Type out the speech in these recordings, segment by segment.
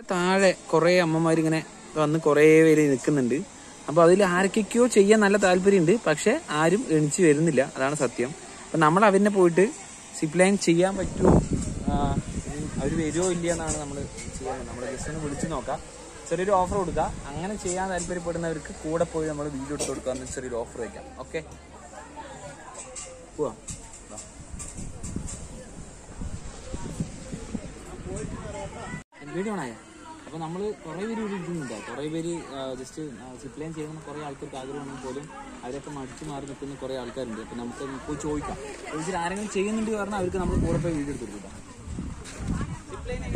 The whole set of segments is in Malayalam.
താഴെ കുറേ അമ്മമാരിങ്ങനെ വന്ന് കുറേ പേര് നിൽക്കുന്നുണ്ട്. അപ്പോൾ അതിൽ ആർക്കൊക്കെയോ ചെയ്യാൻ നല്ല താല്പര്യമുണ്ട്, പക്ഷെ ആരും എണിച്ച് വരുന്നില്ല. അതാണ് സത്യം. അപ്പം നമ്മൾ അവരെ പോയിട്ട് സിപ്പ് ലൈൻ ചെയ്യാൻ പറ്റുമോ, അവർ വരുമോ ഇല്ല എന്നാണ് നമ്മൾ ചെയ്യുന്നത്. നമ്മൾ ജസ്റ്റ് ഒന്ന് വിളിച്ച് നോക്കാം, ചെറിയൊരു ഓഫർ കൊടുക്കുക. അങ്ങനെ ചെയ്യാൻ താല്പര്യപ്പെടുന്നവർക്ക് കൂടെ പോയി നമ്മൾ വീഡിയോ എടുത്ത് കൊടുക്കുക, ചെറിയൊരു ഓഫർ വയ്ക്കാം. ഓക്കെ, പോവാം. വീഡിയോ ആണോ? അപ്പോൾ നമ്മൾ കുറേ പേര് ഇവിടെ ഇരിക്കുന്നുണ്ട്. കുറേ പേര് ജസ്റ്റ് സിപ്പ് ലൈൻ ചെയ്യണമെന്ന് കുറേ ആൾക്കാർക്ക് ആഗ്രഹമാണെങ്കിൽ പോലും അവരൊക്കെ മടിച്ചു മാറി നിൽക്കുന്ന കുറേ ആൾക്കാരുണ്ട്. അപ്പോൾ നമുക്ക് ഇപ്പോൾ ചോദിക്കാം. ചോദിച്ചിട്ട് ആരെങ്കിലും ചെയ്യുന്നുണ്ട് പറഞ്ഞാൽ അവർക്ക് നമ്മൾ കൂടെ പോയി വീഡിയോ എടുത്ത് കൊടുക്കാം. സിപ്പ് ലൈൻ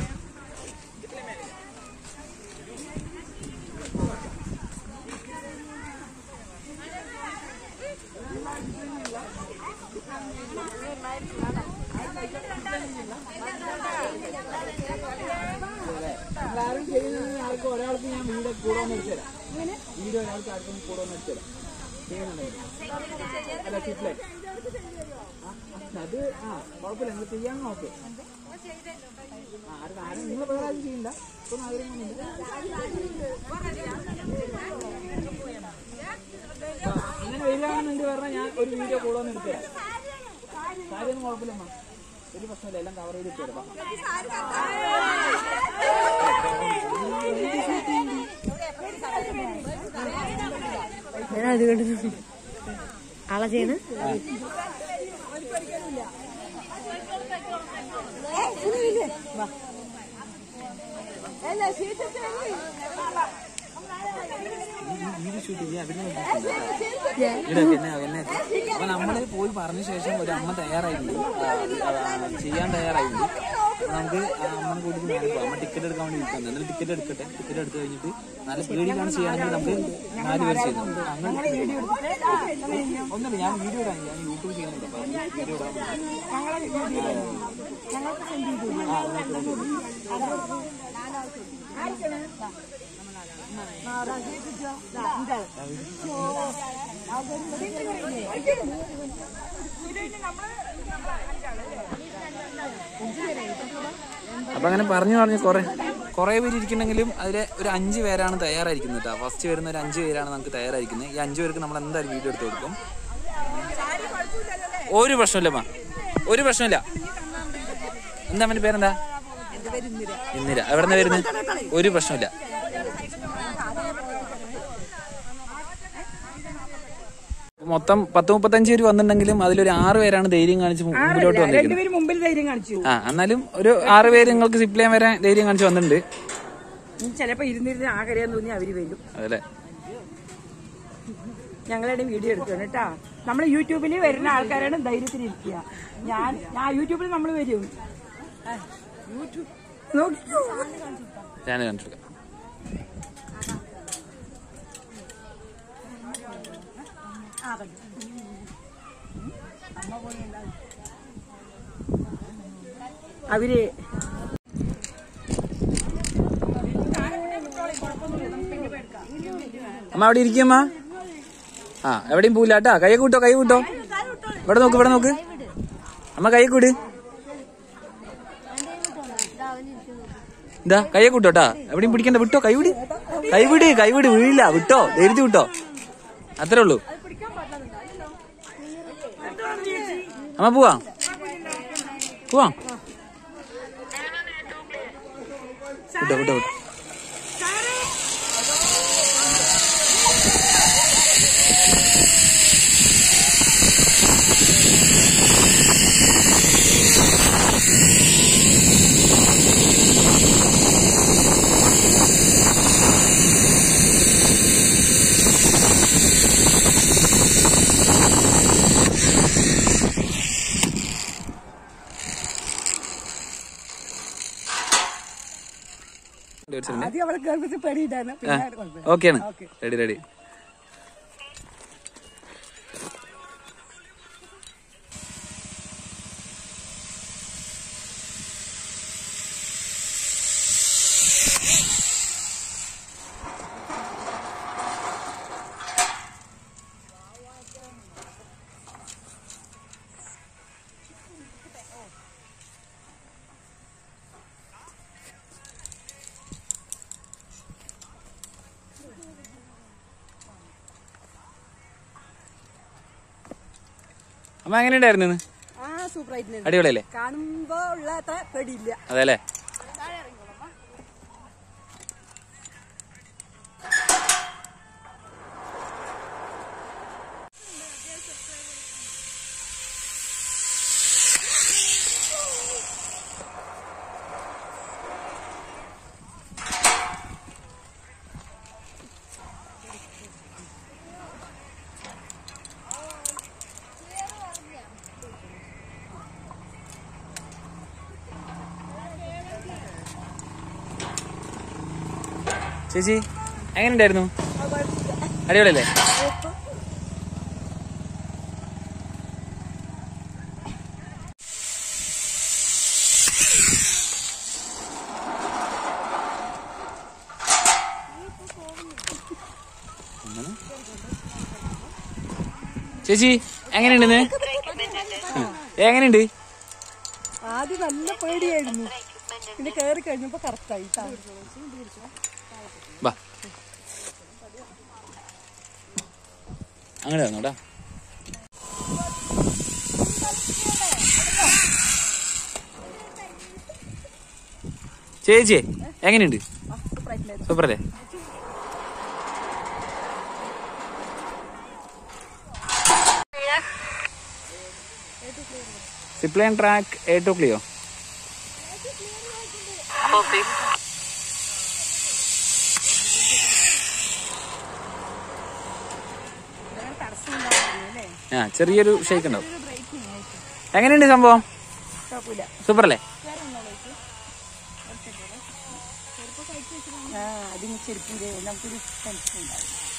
എല്ലാവരും ചെയ്യുന്ന ആൾക്ക് ഒരാൾക്ക് ഞാൻ വീഡിയോ കൂടെ വന്ന് എടുത്തു തരാം. വീഡിയോ ഒരാൾക്ക് ആർക്കും കൂടെ വന്ന് എടുത്തു തരാം. ചെയ്യുന്നുണ്ടെങ്കിൽ അല്ല സിപ്പ് ലൈൻ അത് കുഴപ്പമില്ല, നിങ്ങൾ ചെയ്യാൻ നോക്ക്. ആരും നിങ്ങൾ വേറെ ആരും ചെയ്യണ്ട. ഇപ്പം ആഗ്രഹമൊന്നുമില്ല. അങ്ങനെ വരികയാണെന്നുണ്ട് പറഞ്ഞാൽ ഞാൻ ഒരു വീഡിയോ കൂടെ വന്ന് എടുത്തു തരാം. കാര്യമൊന്നും കുഴപ്പമില്ലമ്മ, ഒരു പ്രശ്നമില്ല, എല്ലാം കവർ ചെയ്തിട്ട് തരാം. ആളെ ചെയ്യണ അപ്പൊ നമ്മള് പോയി പറഞ്ഞ ശേഷം ഒരു അമ്മ തയ്യാറായിട്ടുണ്ട്, ചെയ്യാൻ തയ്യാറായിട്ടുണ്ട്. അപ്പൊ നമുക്ക് അമ്മനെ കൂട്ടിട്ട് നേരെ പോകാം. അമ്മ ടിക്കറ്റ് എടുക്കാൻ വേണ്ടി ഇരിക്കുന്നത്. എന്നാലും ടിക്കറ്റ് എടുക്കട്ടെ. ടിക്കറ്റ് എടുത്ത് കഴിഞ്ഞിട്ട് നല്ല പേടിക്കാണ് ചെയ്യുകയാണെങ്കിൽ നമുക്ക് 4 പേര് ചെയ്യുന്നത്. അങ്ങനെ ഒന്നുമില്ല, ഞാൻ വീഡിയോ ഇടാൻ, ഞാൻ യൂട്യൂബ് ചെയ്യുന്നുണ്ട്. അപ്പൊ വീഡിയോ ഇടാൻ അപ്പൊ അങ്ങനെ പറഞ്ഞു കുറെ പേര് ഇരിക്കുന്നെങ്കിലും അതിലെ ഒരു 5 പേരാണ് തയ്യാറായിരിക്കുന്നത് കേട്ടോ. ഫസ്റ്റ് വരുന്ന ഒരു 5 പേരാണ് നമുക്ക് തയ്യാറായിരിക്കുന്നത്. ഈ 5 പേർക്ക് നമ്മൾ എന്തായാലും വീഡിയോ എടുത്ത് കൊടുക്കും. ഒരു പ്രശ്നമില്ലമ്മ, ഒരു പ്രശ്നമില്ല. എന്താ അവന്റെ പേരെന്താ? ഇന്ദിര. എവിടെന്നാ വരുന്നത്? ഒരു പ്രശ്നമില്ല. മൊത്തം 10-35 പേര് വന്നിട്ടുണ്ടെങ്കിലും അതിലൊരു 6 പേരാണ് ധൈര്യം കാണിച്ച് മുമ്പിലോട്ട് വന്നിരിക്കുന്നത്. എന്നാലും ഒരു 6 പേര് നിങ്ങൾക്ക് സിപ്പ് ലൈൻ വരാൻ ധൈര്യം കാണിച്ച് വന്നിട്ടുണ്ട്. ചിലപ്പോ ഇരുന്നിരുന്ന് ആഗ്രഹം തോന്നി അവര് വരും. അതല്ലേ, ഞങ്ങളുടെ വീഡിയോ എടുക്കണം കേട്ടാ. നമ്മൾ യൂട്യൂബിൽ വരുന്ന ആൾക്കാരാണ് ധൈര്യത്തിൽ ഇരിക്കുക. ഞാൻ യൂട്യൂബിൽ നമ്മൾ വരും. ഞാൻ കാണിച്ചു. അവര് അമ്മ അവിടെ ഇരിക്കമ്മ. എവിടെയും പോവില്ല കേട്ടാ. കൈ കൂട്ടോ, കൈ കൂട്ടോ. ഇവിടെ നോക്ക്, ഇവിടെ നോക്ക്. അമ്മ കൈ കൂട്. എന്താ കൈ കൂട്ടോട്ടാ. എവിടെയും പിടിക്കണ്ട, വിട്ടോ. കൈ വിട്, കൈ വിട്, കൈ വിട്. വീഴില്ല, വിട്ടോ. ധൈര്യത്തിൽ വിട്ടോ. അത്രേ ഉള്ളൂ. അമ്മ പോവാ, പോവാ. വിട്ടോ, വിട്ടോ, വിട്ടോ. ഓക്കെയാണ്, റെഡി റെഡി. അമ്മ എങ്ങനെയുണ്ടായിരുന്നു? സൂപ്പറായിട്ടുണ്ട്. അടിപൊളിയല്ലേ? കാണുമ്പോ ഉള്ള അത്ര പേടിയില്ല. അതെ അല്ലേ? ചേച്ചി എങ്ങനെയുണ്ടായിരുന്നു? അടിപൊളിയല്ലേ? ചേച്ചി എങ്ങനെയുണ്ടെന്ന്? എങ്ങനെയുണ്ട്? ആദ്യം നല്ല പേടിയായിരുന്നു, പിന്നെ കയറി കഴിഞ്ഞപ്പോ കറക്റ്റായി. ബാ അങ്ങനെ വന്നോട്ടാ. ചേച്ചി എങ്ങനെയുണ്ട്? സൂപ്പറല്ലേ? സിപ്ലൈൻ ട്രാക്ക് A2 ക്ലിയോ? ആ ചെറിയൊരു ഷേക്ക് ഉണ്ടാവും. എങ്ങനെയുണ്ട് സംഭവം? സൂപ്പറല്ലേ? അതിന് ചെരുപ്പിന്റെ നമുക്കൊരു ടെൻഷൻ ഉണ്ടാവും.